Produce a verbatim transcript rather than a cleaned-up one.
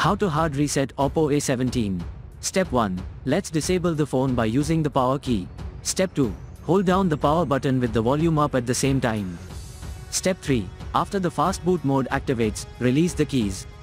How to hard reset Oppo A seventeen. Step one. Let's disable the phone by using the power key. Step two. Hold down the power button with the volume up at the same time. Step three. After the fast boot mode activates, release the keys.